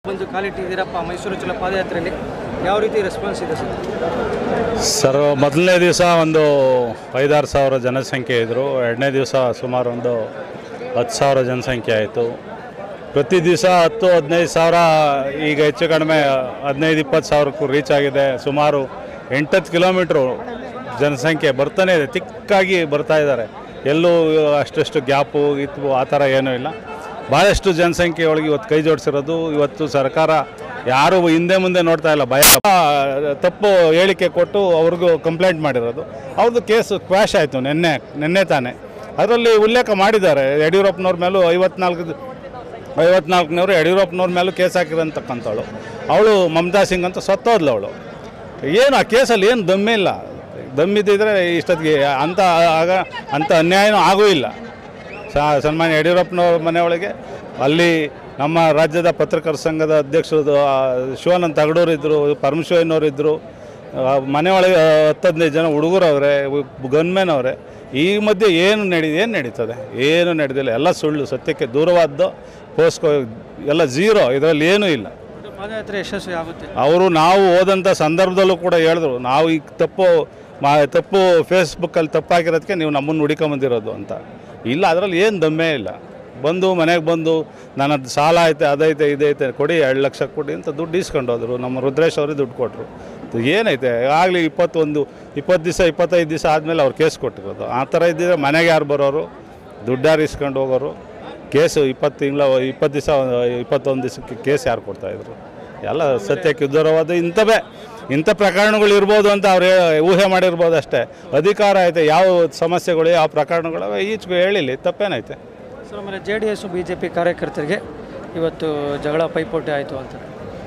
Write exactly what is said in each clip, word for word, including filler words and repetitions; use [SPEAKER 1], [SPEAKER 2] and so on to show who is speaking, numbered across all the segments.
[SPEAKER 1] ಒಂದು ಕಾಲಿಟ್ಟಿದ್ದೀರಪ್ಪ ಮೈಸೂರು ಚಲೋ ಪಾದಯಾತ್ರೆಯಲ್ಲಿ ಯಾವ ರೀತಿ ರೆಸ್ಪಾನ್ಸ್ ಇದೆ ಸರ್?
[SPEAKER 2] ಸರ್ ಮೊದಲನೇ ದಿವಸ ಒಂದು ಐದಾರು ಸಾವಿರ ಜನಸಂಖ್ಯೆ ಇದ್ದರು. ಎರಡನೇ ದಿವಸ ಸುಮಾರು ಒಂದು ಹತ್ತು ಸಾವಿರ ಜನಸಂಖ್ಯೆ ಆಯಿತು. ಪ್ರತಿ ದಿವಸ ಹತ್ತು ಹದಿನೈದು ಸಾವಿರ, ಈಗ ಹೆಚ್ಚು ಕಡಿಮೆ ಹದಿನೈದು ಇಪ್ಪತ್ತು ಸಾವಿರಕ್ಕೂ ರೀಚ್ ಆಗಿದೆ. ಸುಮಾರು ಎಂಟತ್ತು ಕಿಲೋಮೀಟ್ರು ಜನಸಂಖ್ಯೆ ಬರ್ತಾನೆ ಇದೆ, ತಿಕ್ಕಾಗಿ ಬರ್ತಾ ಇದ್ದಾರೆ. ಎಲ್ಲೂ ಅಷ್ಟಷ್ಟು ಗ್ಯಾಪು ಇತ್ತು ಆ ಥರ ಏನೂ ಇಲ್ಲ. ಭಾಳಷ್ಟು ಜನಸಂಖ್ಯೆ ಒಳಗೆ ಇವತ್ತು ಕೈ ಜೋಡಿಸಿರೋದು. ಇವತ್ತು ಸರ್ಕಾರ ಯಾರು ಹಿಂದೆ ಮುಂದೆ ನೋಡ್ತಾ ಇಲ್ಲ, ಭಯ ತಪ್ಪು ಹೇಳಿಕೆ ಕೊಟ್ಟು ಅವ್ರಿಗೂ ಕಂಪ್ಲೇಂಟ್ ಮಾಡಿರೋದು. ಅವ್ರದ್ದು ಕೇಸು ಕ್ವ್ಯಾಶ್ ಆಯಿತು ನಿನ್ನೆ ನಿನ್ನೆ ತಾನೇ. ಅದರಲ್ಲಿ ಉಲ್ಲೇಖ ಮಾಡಿದ್ದಾರೆ ಯಡಿಯೂರಪ್ಪನವ್ರ ಮೇಲೂ ಐವತ್ನಾಲ್ಕು ಐವತ್ನಾಲ್ಕನವರು ಯಡಿಯೂರಪ್ಪನವ್ರ ಮೇಲೂ ಕೇಸ್ ಹಾಕಿರೋಂತಕ್ಕಂಥವಳು. ಅವಳು ಮಮತಾ ಸಿಂಗ್ ಅಂತ ಸತ್ತೋದ್ಲು ಅವಳು. ಏನು ಆ ಕೇಸಲ್ಲಿ ಏನು ದಮ್ಮೇ ಇಲ್ಲ. ದಮ್ಮಿದ್ದಿದ್ರೆ ಇಷ್ಟೊತ್ತಿಗೆ ಅಂಥ ಆಗ ಅಂಥ ಅನ್ಯಾಯನೂ ಆಗೂ ಇಲ್ಲ. ಸನ್ಮಾನ್ಯ ಯಡಿಯೂರಪ್ಪನವ್ರ ಮನೆಯೊಳಗೆ ಅಲ್ಲಿ ನಮ್ಮ ರಾಜ್ಯದ ಪತ್ರಕರ್ತರ ಸಂಘದ ಅಧ್ಯಕ್ಷರು ಶಿವಾನಂದ ತಗಡೂರು ಇದ್ದರು, ಪರಮಶಿವಯ್ಯನವರು ಇದ್ದರು. ಮನೆಯೊಳಗೆ ಹತ್ತು ಹದಿನೈದು ಜನ ಹುಡುಗರವ್ರೆ, ಗನ್ಮೆನ್ ಅವರೇ. ಈ ಮಧ್ಯೆ ಏನು ನಡಿ ಏನು ನಡೀತದೆ? ಏನು ನಡೆದಿಲ್ಲ. ಎಲ್ಲ ಸುಳ್ಳು, ಸತ್ಯಕ್ಕೆ ದೂರವಾದ್ದು. ಪೋಸ್ಕೋ ಎಲ್ಲ ಝೀರೋ, ಇದರಲ್ಲಿ ಏನೂ ಇಲ್ಲ.
[SPEAKER 1] ಪಾದಯಾತ್ರೆ ಯಶಸ್ವಿ ಆಗುತ್ತೆ.
[SPEAKER 2] ಅವರು ನಾವು ಹೋದಂಥ ಸಂದರ್ಭದಲ್ಲೂ ಕೂಡ ಹೇಳಿದ್ರು, ನಾವು ಈಗ ತಪ್ಪು ಮಾ ತಪ್ಪು ಫೇಸ್ಬುಕ್ಕಲ್ಲಿ ತಪ್ಪಾಗಿರೋದಕ್ಕೆ ನೀವು ನಮ್ಮನ್ನು ಹುಡುಕೊಂಬಂದಿರೋದು ಅಂತ. ಇಲ್ಲ, ಅದರಲ್ಲಿ ಏನು ದಮ್ಮೇ ಇಲ್ಲ. ಬಂದು ಮನೆಗೆ ಬಂದು ನನ್ನದು ಸಾಲ ಐತೆ, ಅದೈತೆ, ಇದೈತೆ, ಕೊಡಿ ಎರಡು ಲಕ್ಷ ಕೊಡಿ ಅಂತ ದುಡ್ಡು ಇಸ್ಕೊಂಡು ಹೋದರು. ನಮ್ಮ ರುದ್ರೇಶ್ ಅವ್ರಿಗೆ ದುಡ್ಡು ಕೊಟ್ಟರು. ಏನೈತೆ ಆಗಲಿ ಇಪ್ಪತ್ತೊಂದು ಇಪ್ಪತ್ತು ದಿವಸ ಇಪ್ಪತ್ತೈದು ದಿವಸ ಆದಮೇಲೆ ಅವ್ರು ಕೇಸ್ ಕೊಟ್ಟಿರೋದು. ಆ ಥರ ಇದ್ದಿದ್ರೆ ಮನೆಗೆ ಯಾರು ಬರೋರು? ದುಡ್ಡಾರು ಇಸ್ಕೊಂಡು ಹೋಗೋರು. ಕೇಸು ಇಪ್ಪತ್ತು ತಿಂಗಳ ಇಪ್ಪತ್ತು ದಿವಸ ಇಪ್ಪತ್ತೊಂದು ದಿವಸಕ್ಕೆ ಕೇಸ್ ಯಾರು ಕೊಡ್ತಾಯಿದ್ರು? ಎಲ್ಲ ಸತ್ಯಕ್ಕೆ ದೂರವಾದ ಇಂಥವೇ ಇಂಥ ಪ್ರಕರಣಗಳು ಇರ್ಬೋದು ಅಂತ ಅವ್ರು ಊಹೆ ಮಾಡಿರ್ಬೋದು ಅಷ್ಟೇ. ಅಧಿಕಾರ ಐತೆ, ಯಾವ ಸಮಸ್ಯೆಗಳು ಯಾವ ಪ್ರಕರಣಗಳು ಈಚೆಗೂ ಹೇಳಿಲ್ಲ, ತಪ್ಪೇನೈತೆ
[SPEAKER 1] ಸರ್? ಆಮೇಲೆ J D S B J P ಕಾರ್ಯಕರ್ತರಿಗೆ ಇವತ್ತು ಜಗಳ ಪೈಪೋಟಿ ಆಯಿತು ಅಂತ.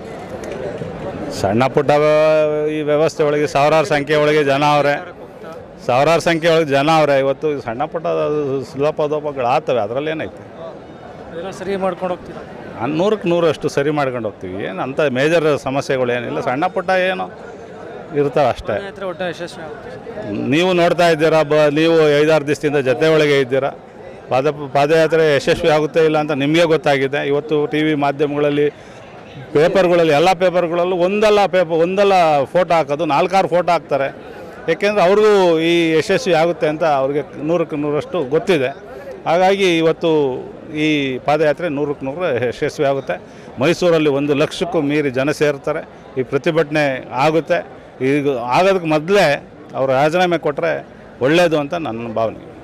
[SPEAKER 2] ಸಣ್ಣ ಪುಟ್ಟ ಈ ವ್ಯವಸ್ಥೆ ಒಳಗೆ ಸಾವಿರಾರು ಸಂಖ್ಯೆ ಒಳಗೆ ಜನ ಅವರೇ ಸಾವಿರಾರು ಸಂಖ್ಯೆ ಒಳಗೆ ಜನ ಅವರೇ. ಇವತ್ತು ಸಣ್ಣ ಪುಟ್ಟ ಸುಲಭೋಪಗಳು ಆಗ್ತವೆ, ಅದರಲ್ಲಿ ಏನೈತೆ?
[SPEAKER 1] ಅದೆಲ್ಲ ಸರಿ ಮಾಡ್ಕೊಂಡು ಹೋಗ್ತೀರಾ?
[SPEAKER 2] ನೂರಕ್ಕೆ ನೂರಷ್ಟು ಸರಿ ಮಾಡ್ಕೊಂಡು ಹೋಗ್ತೀವಿ. ಏನು ಅಂಥ ಮೇಜರ್ ಸಮಸ್ಯೆಗಳು ಏನಿಲ್ಲ, ಸಣ್ಣ ಪುಟ್ಟ ಏನೋ ಇರ್ತಾವೆ ಅಷ್ಟೇ.
[SPEAKER 1] ಒಟ್ಟು ಯಶಸ್ವಿ ಆಗುತ್ತೆ.
[SPEAKER 2] ನೀವು ನೋಡ್ತಾ ಇದ್ದೀರಾ, ಬ ನೀವು ಐದಾರು ದಿವಸದಿಂದ ಜೊತೆ ಒಳಗೆ ಇದ್ದೀರಾ. ಪಾದ ಪಾದಯಾತ್ರೆ ಯಶಸ್ವಿ ಆಗುತ್ತೆ ಇಲ್ಲ ಅಂತ ನಿಮಗೆ ಗೊತ್ತಾಗಿದೆ. ಇವತ್ತು ಟಿ ವಿ ಮಾಧ್ಯಮಗಳಲ್ಲಿ, ಪೇಪರ್ಗಳಲ್ಲಿ, ಎಲ್ಲ ಪೇಪರ್ಗಳಲ್ಲೂ ಒಂದಲ್ಲ ಪೇಪರ್ ಒಂದಲ್ಲ ಫೋಟೋ ಹಾಕೋದು, ನಾಲ್ಕಾರು ಫೋಟೋ ಹಾಕ್ತಾರೆ. ಏಕೆಂದರೆ ಅವ್ರಿಗೂ ಈ ಯಶಸ್ವಿ ಆಗುತ್ತೆ ಅಂತ ಅವ್ರಿಗೆ ನೂರಕ್ಕೆ ನೂರಷ್ಟು ಗೊತ್ತಿದೆ. ಹಾಗಾಗಿ ಇವತ್ತು ಈ ಪಾದಯಾತ್ರೆ ನೂರಕ್ಕೆ ನೂರು ಯಶಸ್ವಿ ಆಗುತ್ತೆ. ಮೈಸೂರಲ್ಲಿ ಒಂದು ಲಕ್ಷಕ್ಕೂ ಮೀರಿ ಜನ ಸೇರ್ತಾರೆ. ಈ ಪ್ರತಿಭಟನೆ ಆಗುತ್ತೆ. ಈಗ ಆಗೋದಕ್ಕೆ ಮೊದಲೇ ಅವರು ರಾಜೀನಾಮೆ ಕೊಟ್ಟರೆ ಒಳ್ಳೆಯದು ಅಂತ ನನ್ನ ಭಾವನೆ.